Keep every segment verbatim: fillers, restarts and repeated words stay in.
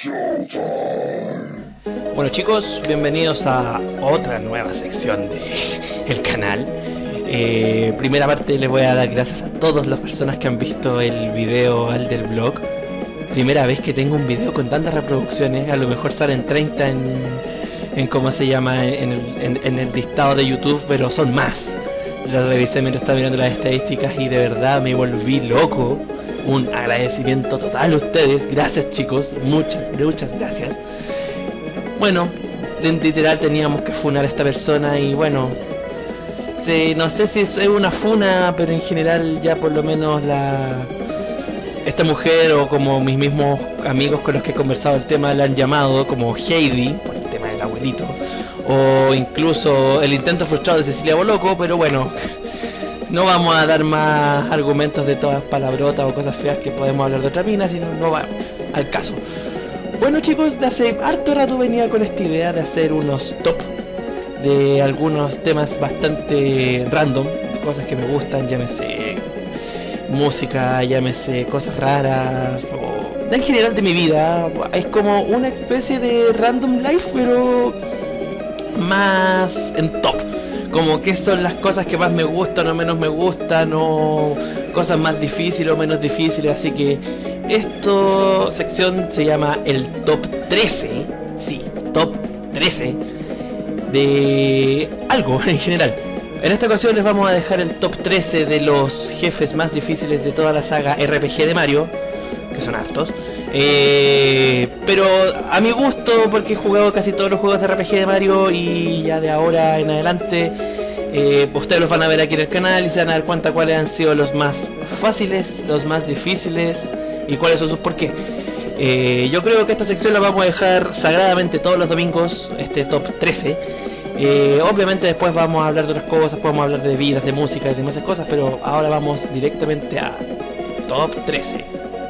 Bueno chicos, bienvenidos a otra nueva sección de el canal. Eh, primera parte, les voy a dar gracias a todas las personas que han visto el video al del blog. Primera vez que tengo un video con tantas reproducciones. A lo mejor salen treinta en, en cómo se llama en el, en, en el listado de YouTube, pero son más. Lo revisé mientras estaba mirando las estadísticas y de verdad me volví loco. Un agradecimiento total a ustedes. Gracias chicos, muchas, muchas gracias. Bueno, literal teníamos que funar a esta persona y bueno, sí, no sé si es una funa, pero en general ya por lo menos la esta mujer o como mis mismos amigos con los que he conversado el tema la han llamado como Heidi, por el tema del abuelito, o incluso el intento frustrado de Cecilia Boloco, pero bueno, no vamos a dar más argumentos de todas palabrotas o cosas feas que podemos hablar de otra mina, sino no va al caso. Bueno chicos, de hace harto rato venía con esta idea de hacer unos top de algunos temas bastante random, cosas que me gustan, llámese música, llámese cosas raras, o en general de mi vida. Es como una especie de random life, pero más en top. Como qué son las cosas que más me gustan o menos me gustan, o cosas más difíciles o menos difíciles, así que esta sección se llama el top trece, sí, top trece de algo en general. En esta ocasión les vamos a dejar el top trece de los jefes más difíciles de toda la saga R P G de Mario, que son hartos, eh, pero a mi gusto, porque he jugado casi todos los juegos de R P G de Mario y ya de ahora en adelante eh, ustedes los van a ver aquí en el canal y se van a dar cuenta cuáles han sido los más fáciles, los más difíciles y cuáles son sus por qué. Eh, yo creo que esta sección la vamos a dejar sagradamente todos los domingos, este top trece. Eh, obviamente después vamos a hablar de otras cosas, podemos hablar de vidas, de música y demás cosas, pero ahora vamos directamente a top trece.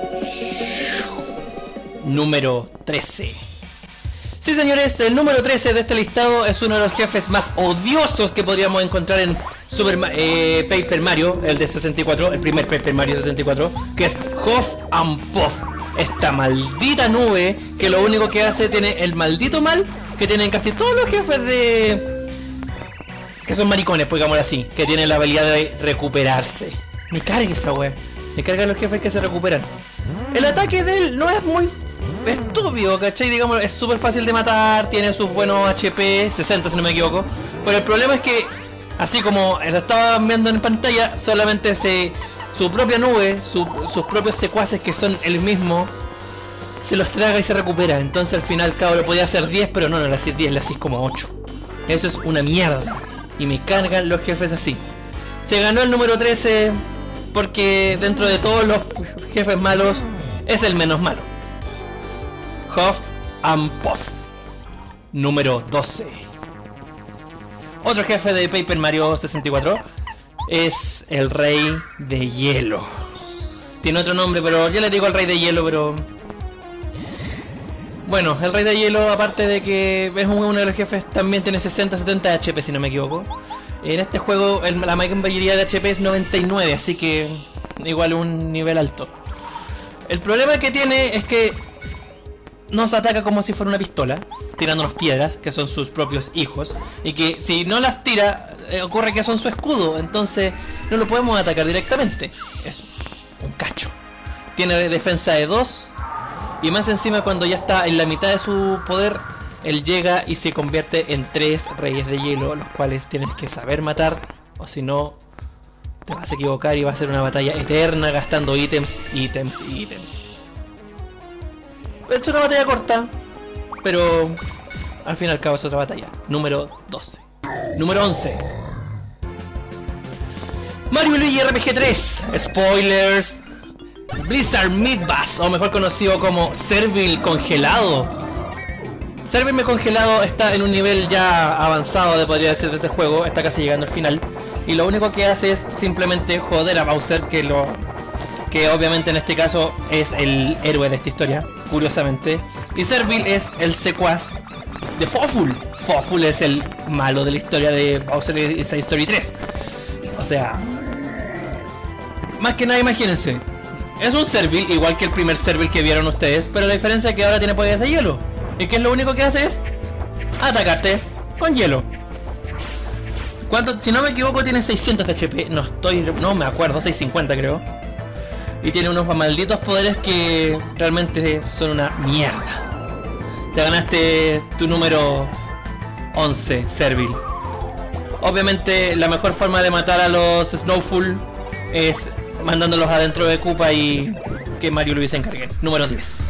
Número trece. Sí señores, el número trece de este listado es uno de los jefes más odiosos que podríamos encontrar en Super eh, Paper Mario, el de sesenta y cuatro, el primer Paper Mario sesenta y cuatro, que es Huff and Puff. Esta maldita nube que lo único que hace, tiene el maldito mal que tienen casi todos los jefes de... que son maricones, pues digámoslo así, que tienen la habilidad de recuperarse. Me carga esa wea, me cargan los jefes que se recuperan. El ataque de él no es muy estúpido, ¿cachai? Digamos, es súper fácil de matar, tiene sus buenos H P, sesenta si no me equivoco. Pero el problema es que, así como lo estaban viendo en pantalla, solamente se, su propia nube, su, sus propios secuaces que son el mismo, se los traga y se recupera. Entonces al final cabo lo podía hacer diez, pero no, no le hacía diez, le hacía como ocho. Eso es una mierda. Y me cargan los jefes así. Se ganó el número trece porque dentro de todos los jefes malos es el menos malo. Huff and Puff. Número doce. Otro jefe de Paper Mario sesenta y cuatro es el Rey de Hielo. Tiene otro nombre, pero yo le digo el Rey de Hielo, pero... bueno, el Rey de Hielo, aparte de que es uno de los jefes, también tiene sesenta setenta H P si no me equivoco. En este juego el, la mayoría de H P es noventa y nueve, así que igual un nivel alto. El problema que tiene es que nos ataca como si fuera una pistola, tirándonos piedras, que son sus propios hijos, y que si no las tira, eh, ocurre que son su escudo, entonces no lo podemos atacar directamente. Es un cacho. Tiene defensa de dos, y más encima cuando ya está en la mitad de su poder, él llega y se convierte en tres reyes de hielo, los cuales tienes que saber matar, o si no te vas a equivocar y va a ser una batalla eterna gastando ítems, ítems y ítems. Es una batalla corta, pero al fin y al cabo es otra batalla. Número doce. Número once. Mario y Luigi R P G tres. Spoilers. Blizzard Midbus, o mejor conocido como Servil Congelado. Servil Congelado está en un nivel ya avanzado, de podría decir, de este juego. Está casi llegando al final. Y lo único que hace es simplemente joder a Bowser, que lo... que obviamente en este caso es el héroe de esta historia, curiosamente. Y Servil es el secuaz de Fawful. Fawful es el malo de la historia de Bowser Inside Story tres. O sea, más que nada imagínense, Es un Servil, igual que el primer Servil que vieron ustedes, pero la diferencia es que ahora tiene poderes de hielo. Y que es lo único que hace es atacarte con hielo. ¿Cuánto? Si no me equivoco tiene seiscientos de H P, no estoy, no me acuerdo, seiscientos cincuenta creo. Y tiene unos malditos poderes que realmente son una mierda. Te ganaste tu número once, Servil. Obviamente la mejor forma de matar a los Snowfall es mandándolos adentro de Koopa y que Mario y Luigi se encarguen. Número diez.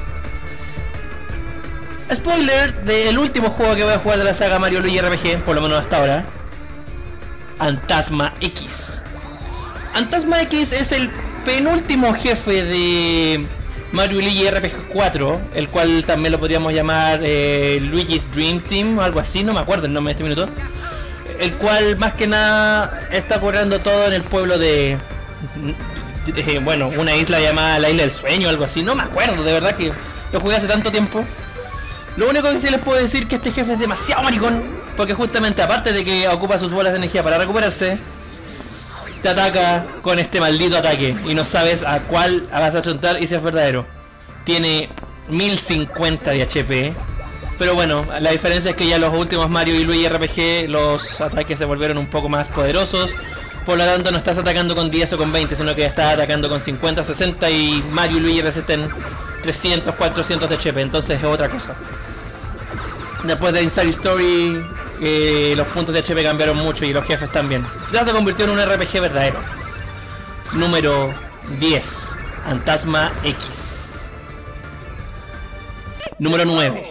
Spoiler del último juego que voy a jugar de la saga Mario Luigi R P G, por lo menos hasta ahora. Antasma X. Antasma X es el penúltimo jefe de Mario Luigi R P G cuatro, el cual también lo podríamos llamar eh, Luigi's Dream Team o algo así, no me acuerdo el nombre de este minuto. El cual más que nada está ocurriendo todo en el pueblo de... Eh, bueno, una isla llamada la Isla del Sueño o algo así, no me acuerdo, de verdad que lo jugué hace tanto tiempo. Lo único que sí les puedo decir es que este jefe es demasiado maricón, porque justamente aparte de que ocupa sus bolas de energía para recuperarse, te ataca con este maldito ataque y no sabes a cuál vas a chontar y si es verdadero. Tiene mil cincuenta de H P, pero bueno, la diferencia es que ya los últimos Mario y Luigi R P G los ataques se volvieron un poco más poderosos. Por lo tanto no estás atacando con diez o con veinte, sino que estás atacando con cincuenta, sesenta y Mario y Luigi resisten trescientos, cuatrocientos de H P, entonces es otra cosa. Después de Inside Story, eh, los puntos de H P cambiaron mucho y los jefes también. Ya se convirtió en un R P G verdadero. Número diez, Antasma X. Número nueve.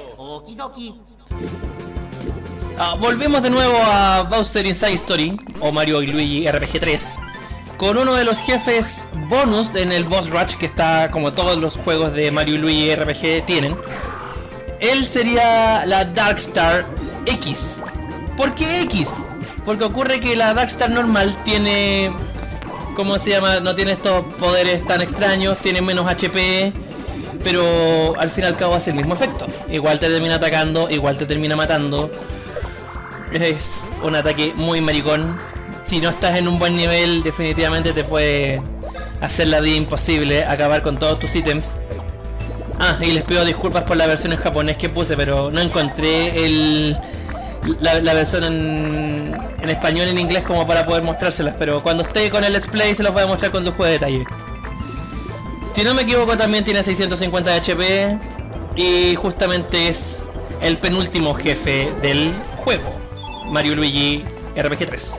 Ah, volvemos de nuevo a Bowser Inside Story o Mario y Luigi R P G tres con uno de los jefes bonus en el Boss Rush, que está como todos los juegos de Mario y Luigi R P G tienen. Él sería la Darkstar X. ¿Por qué X? Porque ocurre que la Darkstar normal tiene... ¿Cómo se llama? No tiene estos poderes tan extraños, tiene menos H P, pero al fin y al cabo hace el mismo efecto. Igual te termina atacando, igual te termina matando. Es un ataque muy maricón. Si no estás en un buen nivel, definitivamente te puede hacer la vida imposible, acabar con todos tus ítems. Ah, y les pido disculpas por la versión en japonés que puse, pero no encontré el, la, la versión en, en español y en inglés como para poder mostrárselas, pero cuando esté con el Let's Play se los voy a mostrar con lujo de detalle. Si no me equivoco también tiene seiscientos cincuenta de H P y justamente es el penúltimo jefe del juego, Mario Luigi R P G tres.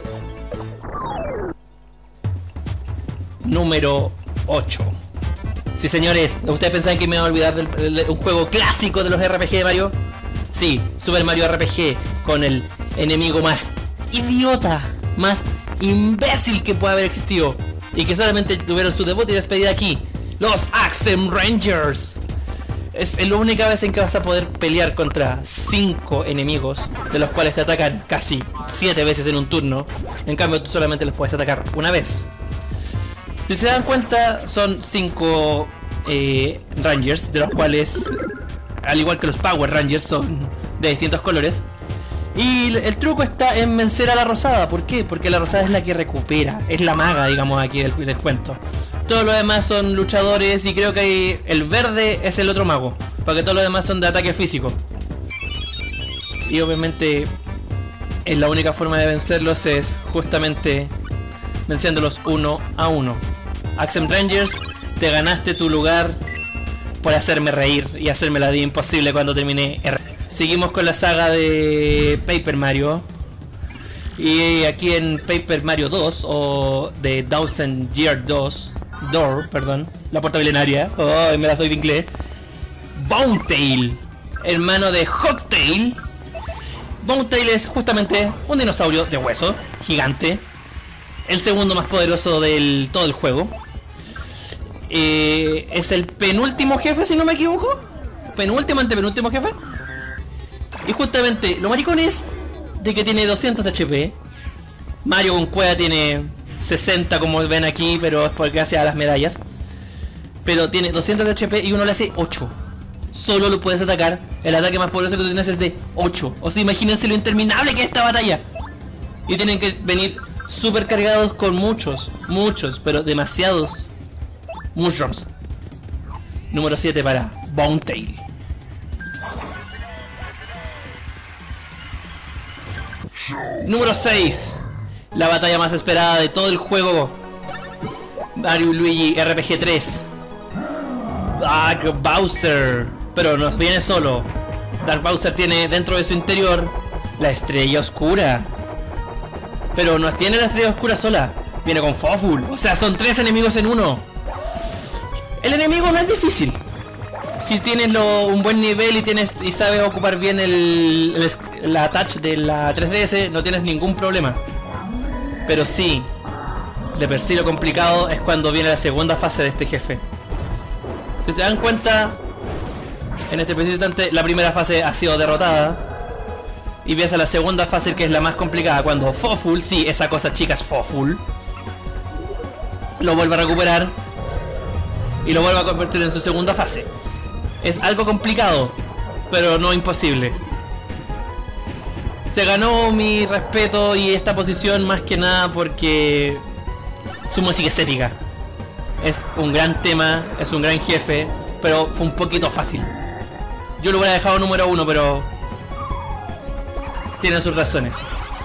Número ocho. Sí, señores, ¿ustedes pensaban que me iba a olvidar de, de un juego clásico de los R P G de Mario? Sí, Super Mario R P G, con el enemigo más idiota, más imbécil que pueda haber existido, y que solamente tuvieron su debut y despedida aquí, los Axem Rangers. Es la única vez en que vas a poder pelear contra cinco enemigos, de los cuales te atacan casi siete veces en un turno. En cambio tú solamente los puedes atacar una vez. Si se dan cuenta, son cinco eh, Rangers, de los cuales, al igual que los Power Rangers, son de distintos colores. Y el truco está en vencer a la rosada. ¿Por qué? Porque la rosada es la que recupera, es la maga, digamos, aquí del, del cuento. Todos los demás son luchadores y creo que hay, el verde es el otro mago, porque todos los demás son de ataque físico. Y obviamente es la única forma de vencerlos es justamente venciéndolos uno a uno. Axem Rangers, te ganaste tu lugar por hacerme reír y hacerme la vida imposible cuando terminé. Seguimos con la saga de Paper Mario. Y aquí en Paper Mario dos, o de Thousand Year dos, Door, perdón, la puerta milenaria. Oh, me las doy de inglés. Bountail, hermano de Hogtail. Bountail es justamente un dinosaurio de hueso gigante, el segundo más poderoso del todo el juego. Eh, es el penúltimo jefe, si no me equivoco. Penúltimo, antepenúltimo jefe. Y justamente lo maricón es de que tiene doscientos de H P. Mario con cueva tiene sesenta, como ven aquí, pero es porque gracias a las medallas. Pero tiene doscientos de H P y uno le hace ocho. Solo lo puedes atacar. El ataque más poderoso que tú tienes es de ocho. O sea, imagínense lo interminable que es esta batalla. Y tienen que venir super cargados con muchos, muchos, pero demasiados mushrooms. Número siete para Bonetail. Número seis. La batalla más esperada de todo el juego. Mario y Luigi R P G tres. Dark Bowser. Pero no viene solo. Dark Bowser tiene dentro de su interior la estrella oscura. Pero no tiene la estrella oscura sola. Viene con Fawful. O sea, son tres enemigos en uno. El enemigo no es difícil. Si tienes lo, un buen nivel y tienes y sabes ocupar bien el, el, la touch de la tres D S, no tienes ningún problema. Pero sí, de per sí lo complicado es cuando viene la segunda fase de este jefe. Si se dan cuenta, en este preciso instante la primera fase ha sido derrotada. Y empieza la segunda fase, que es la más complicada, cuando Fawful, sí, esa cosa chica es Fawful, lo vuelve a recuperar y lo vuelve a convertir en su segunda fase. Es algo complicado, pero no imposible. Se ganó mi respeto y esta posición más que nada porque su música es épica. Es un gran tema, es un gran jefe, pero fue un poquito fácil. Yo lo hubiera dejado número uno, pero tiene sus razones.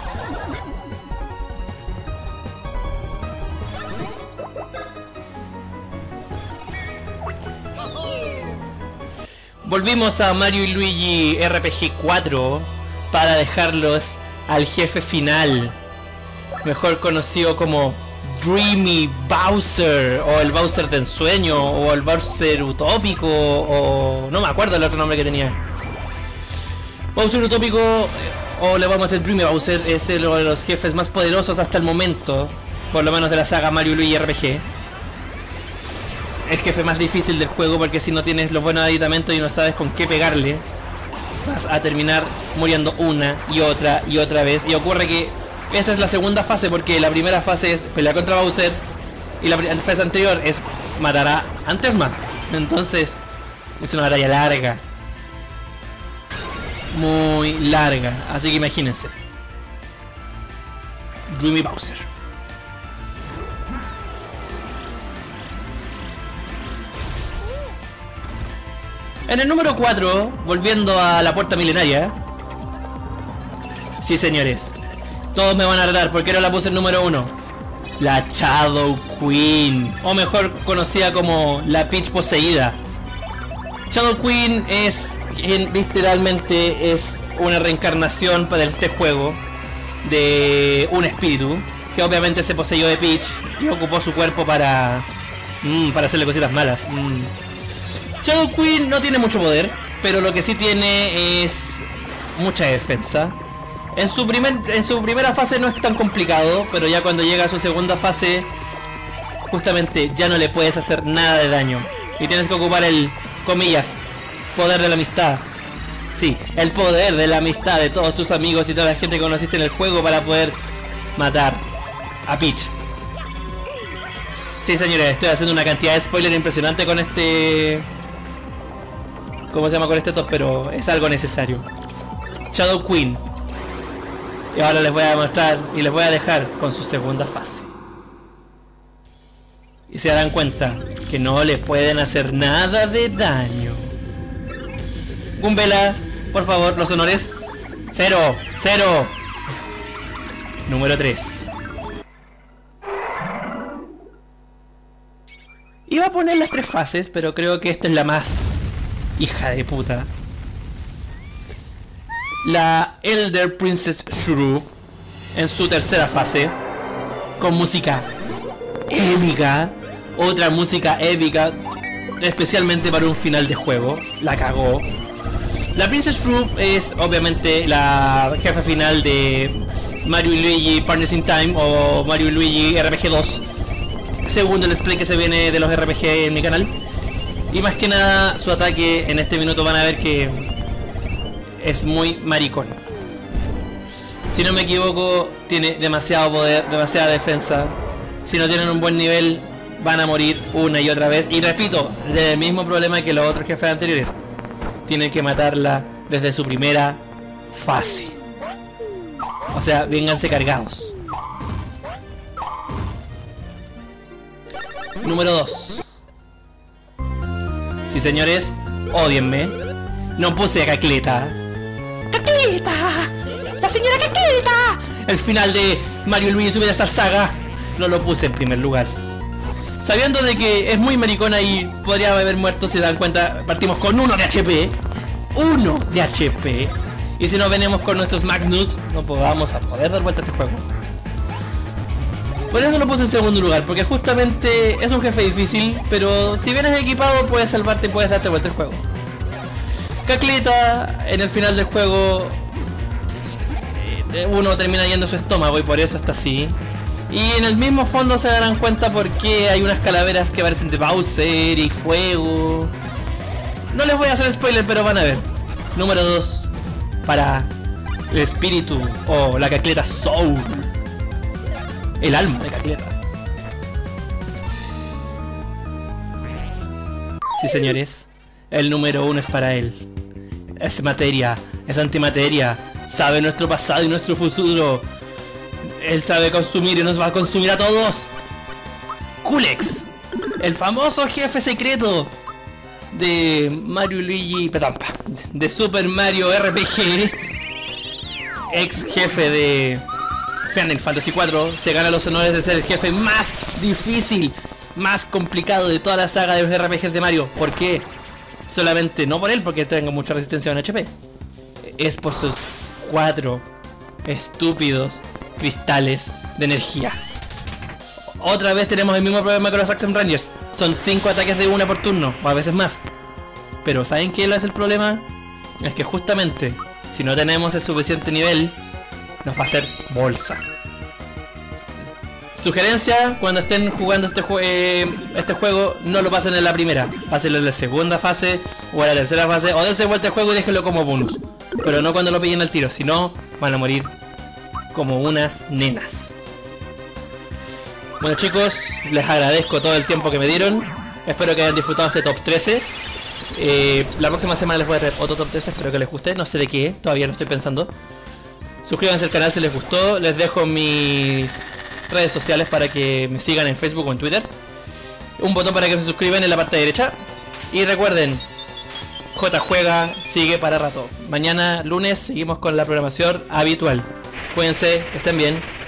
Volvimos a Mario y Luigi R P G cuatro para dejarlos al jefe final, mejor conocido como Dreamy Bowser, o el Bowser de ensueño, o el Bowser utópico, o no me acuerdo el otro nombre que tenía. Bowser utópico, o le vamos a decir Dreamy Bowser, es uno de los jefes más poderosos hasta el momento, por lo menos de la saga Mario y Luigi R P G. El jefe más difícil del juego, porque si no tienes los buenos aditamentos y no sabes con qué pegarle, vas a terminar muriendo una y otra y otra vez. Y ocurre que esta es la segunda fase, porque la primera fase es pelear contra Bowser y la fase anterior es matar a Antesma. Entonces es una batalla larga, muy larga, así que imagínense. Dreamy Bowser. En el número cuatro, volviendo a la puerta milenaria. Sí, señores, todos me van a retar porque no la puse en número uno. La Shadow Queen, o mejor conocida como la Peach poseída. Shadow Queen es, literalmente, es una reencarnación para este juego de un espíritu que obviamente se poseyó de Peach y ocupó su cuerpo para mmm, para hacerle cositas malas. Mm. Shadow Queen no tiene mucho poder, pero lo que sí tiene es mucha defensa. En su, primer, en su primera fase no es tan complicado, pero ya cuando llega a su segunda fase, justamente ya no le puedes hacer nada de daño. Y tienes que ocupar el, comillas, poder de la amistad. Sí, el poder de la amistad de todos tus amigos y toda la gente que conociste en el juego para poder matar a Peach. Sí, señores, estoy haciendo una cantidad de spoiler impresionante con este... ¿Cómo se llama con este top? Pero es algo necesario. Shadow Queen. Y ahora les voy a mostrar y les voy a dejar con su segunda fase. Y se darán cuenta que no le pueden hacer nada de daño. Goombella, por favor, los honores. Cero, cero. Número tres. Iba a poner las tres fases, pero creo que esta es la más hija de puta. La Elder Princess Shrew en su tercera fase, con música épica, otra música épica, especialmente para un final de juego. La cagó. La Princess Shrew es obviamente la jefa final de Mario y Luigi Partners in Time, o Mario y Luigi R P G dos, segundo el display que se viene de los R P G en mi canal. Y más que nada su ataque en este minuto van a ver que es muy maricón. Si no me equivoco, tiene demasiado poder, demasiada defensa. Si no tienen un buen nivel, van a morir una y otra vez. Y repito, del mismo problema que los otros jefes anteriores. Tienen que matarla desde su primera fase. O sea, vénganse cargados. Número dos. Sí, Sí, señores, ódienme. No puse a Cacleta. ¡Cacleta! ¡La señora Cacleta! El final de Mario y Luigi Superstar Saga no lo puse en primer lugar. Sabiendo de que es muy maricona y podría haber muerto, si se dan cuenta, partimos con uno de H P. Uno de H P. Y si no venimos con nuestros Max Nuts, no podamos a poder dar vuelta a este juego. Por eso lo puse en segundo lugar, porque justamente es un jefe difícil, pero si vienes equipado puedes salvarte y puedes darte vuelta al juego. Cacleta, en el final del juego, uno termina yendo a su estómago y por eso está así. Y en el mismo fondo se darán cuenta por qué hay unas calaveras que parecen de Bowser y fuego. No les voy a hacer spoiler, pero van a ver. Número dos, para el espíritu o la Cacleta Soul. El alma de Cacleta. Sí, señores, el número uno es para él. Es materia, es antimateria. Sabe nuestro pasado y nuestro futuro. Él sabe consumir y nos va a consumir a todos. Culex, el famoso jefe secreto de Mario y Luigi, perdón, de Super Mario R P G, ex jefe de Final Fantasy cuatro, se gana los honores de ser el jefe más difícil, más complicado de toda la saga de los R P Gs de Mario. ¿Por qué? Solamente no por él, porque tengo mucha resistencia en H P. Es por sus cuatro estúpidos cristales de energía. Otra vez tenemos el mismo problema que los Action Rangers. Son cinco ataques de una por turno, o a veces más. Pero ¿saben qué es el problema? Es que justamente, si no tenemos el suficiente nivel, nos va a hacer bolsa. Sugerencia, cuando estén jugando este, jue eh, este juego, no lo pasen en la primera. Pásenlo en la segunda fase, o en la tercera fase, o dense vuelta al juego y déjenlo como bonus. Pero no cuando lo pillen al tiro, si no, van a morir como unas nenas. Bueno, chicos, les agradezco todo el tiempo que me dieron. Espero que hayan disfrutado este top trece. eh, La próxima semana les voy a traer otro top trece, espero que les guste. No sé de qué, todavía lo estoy pensando. Suscríbanse al canal si les gustó. Les dejo mis redes sociales para que me sigan en Facebook o en Twitter. Un botón para que se suscriban en la parte derecha. Y recuerden, J Juega sigue para rato. Mañana lunes seguimos con la programación habitual. Cuídense, que estén bien.